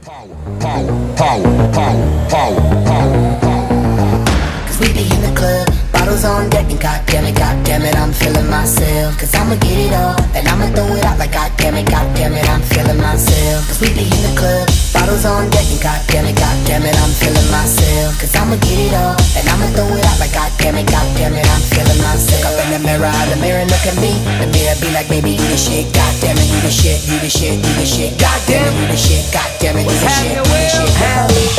Cause we be in the club, bottles on deck, and goddamn it, I'm feeling myself. Cause I'ma get it all, and I'ma throw it out like goddamn it, I'm feeling myself. Cause we be in the club, bottles on deck, and goddamn it, I'm feeling myself. Cause I'ma get it all, and I'ma throw it out like goddamn it, I'm feeling myself. Look up in the mirror look at me. The mirror be like, baby, you the shit, goddamn it, you the shit, you the shit, you the shit, goddamn it, you the shit, goddamn it, you the shit, you the shit, goddamn it.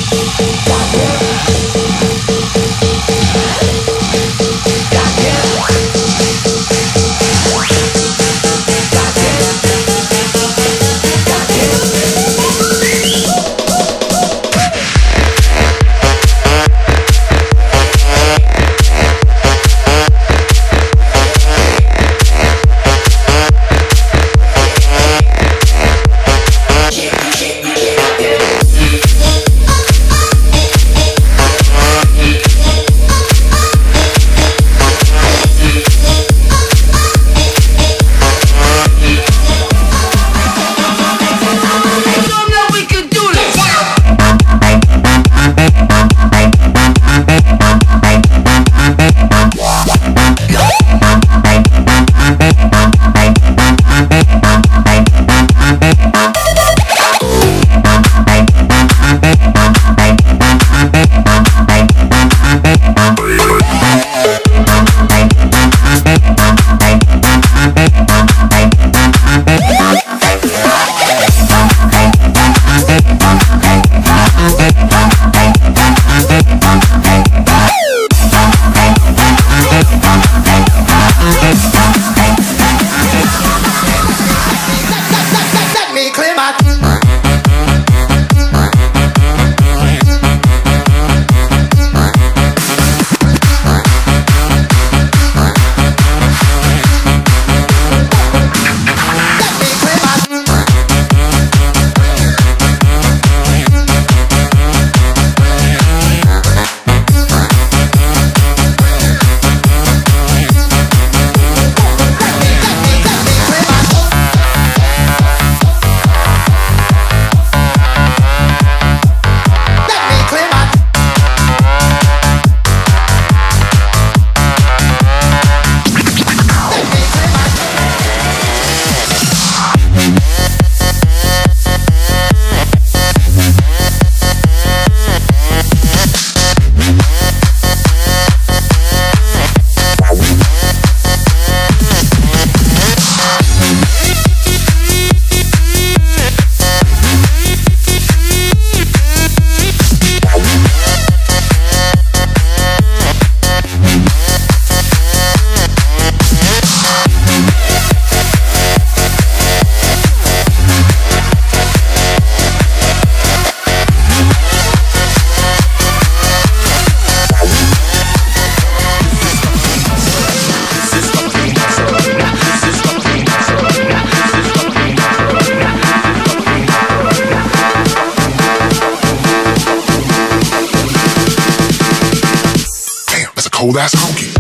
Cold ass honky.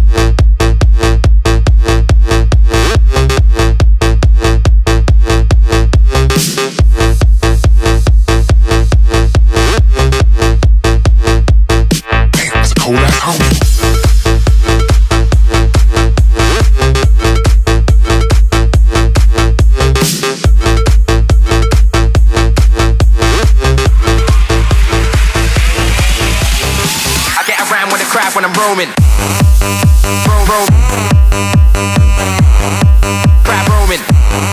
Damn, that's a cold ass honky. I get around with the crowd when I'm roaming. Crowd roaming.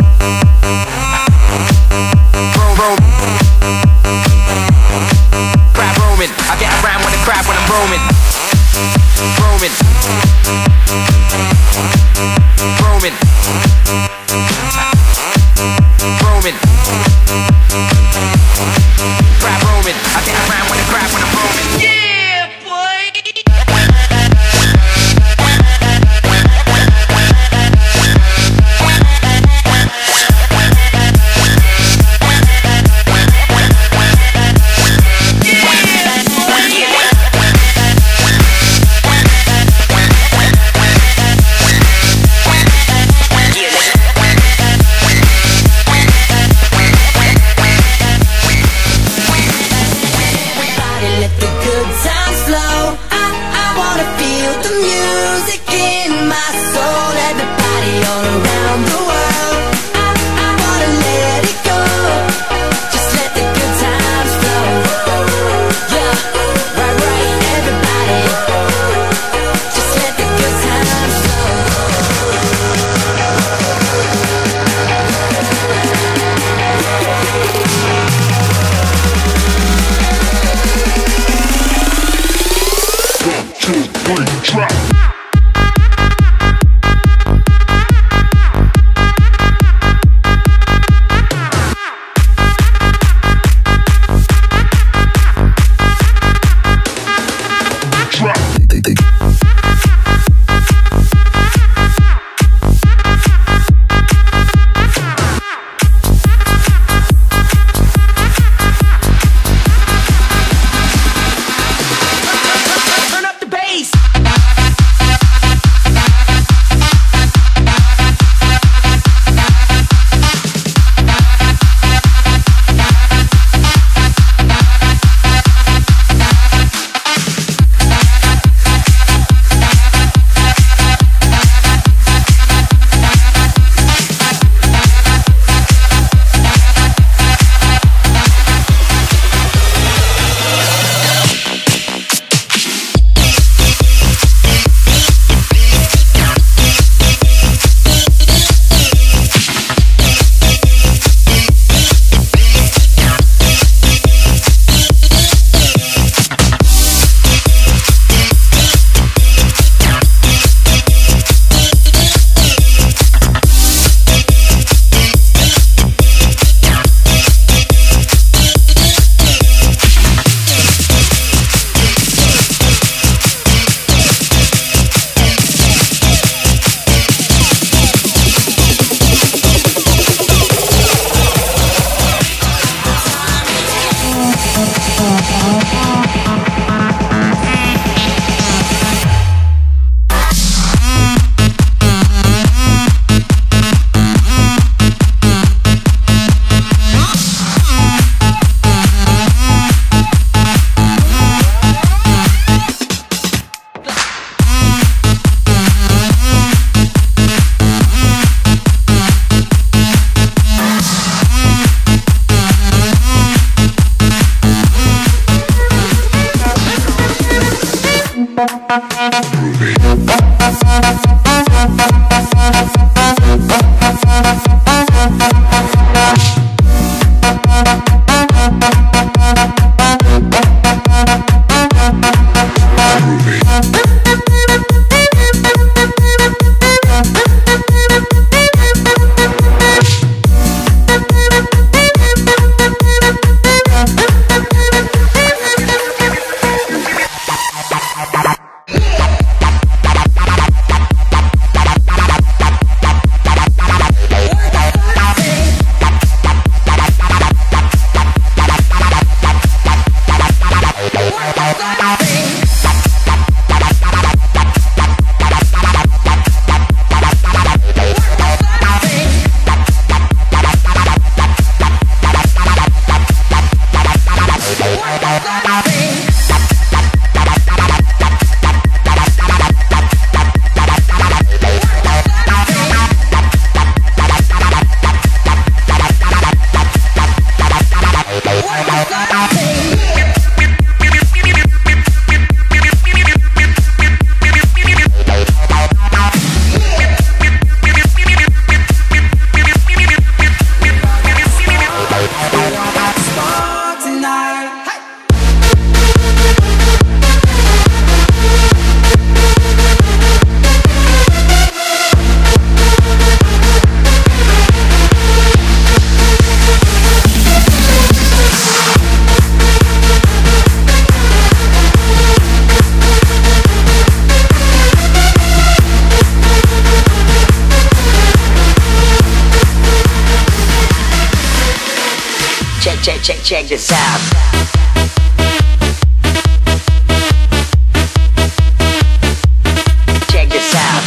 Crowd roaming. I get around with the crowd when I'm roaming. Roaming. Roaming. Roaming. Crowd roaming. I get around with the crowd when I'm roaming. Yeah, boy. Check this out. Check this out.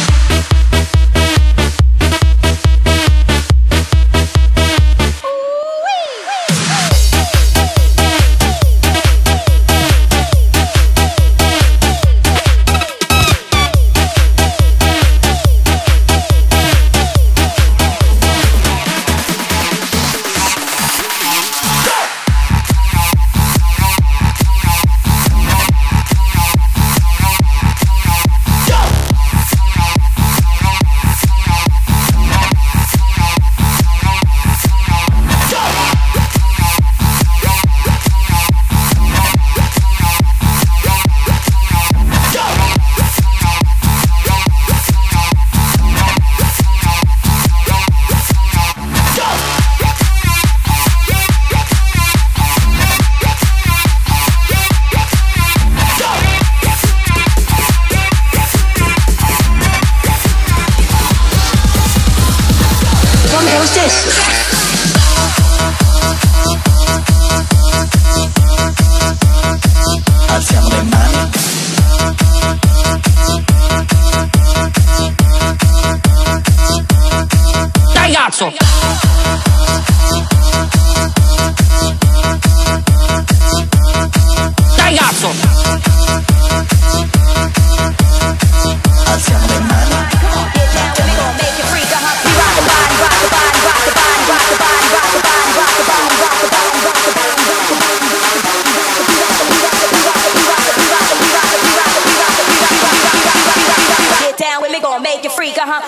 hump.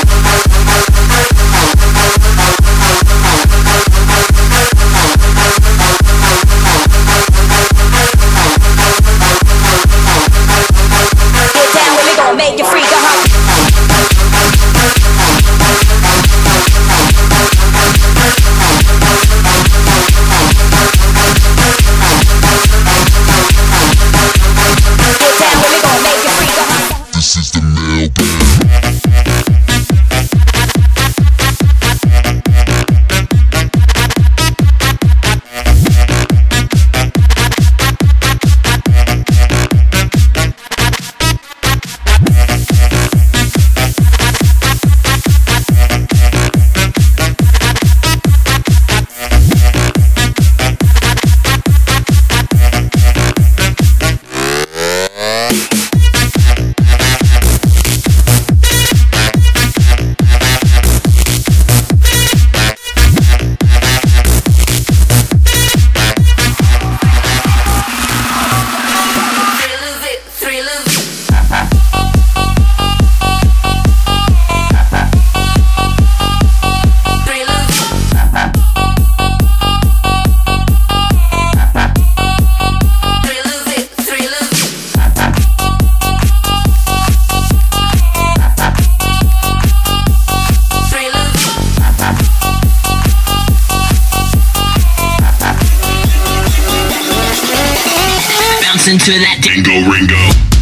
Get down with me, gonna make you freak a hump. Get down with me, gonna make you freak a hump. This is the mailbag. Into that Dingo Ringo.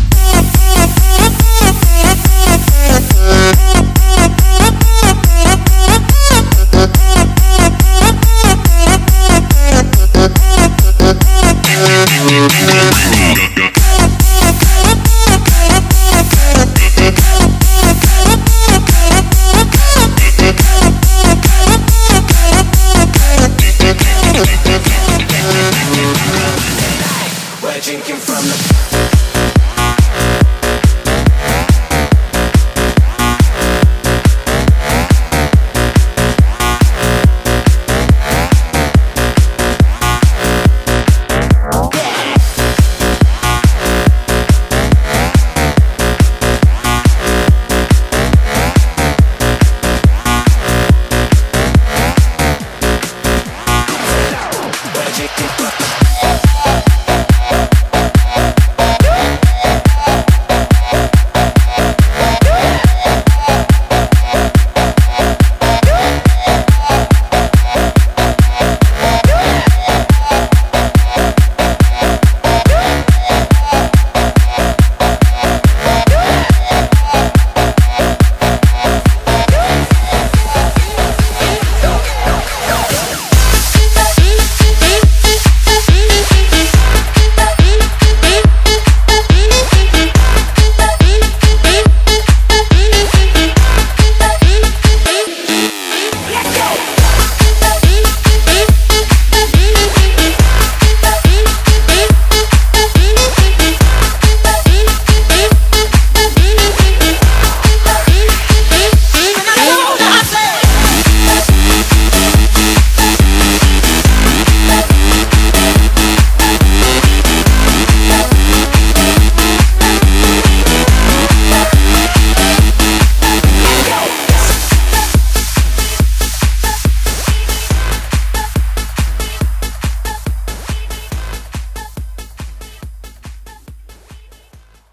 We're drinking from the we're drinking from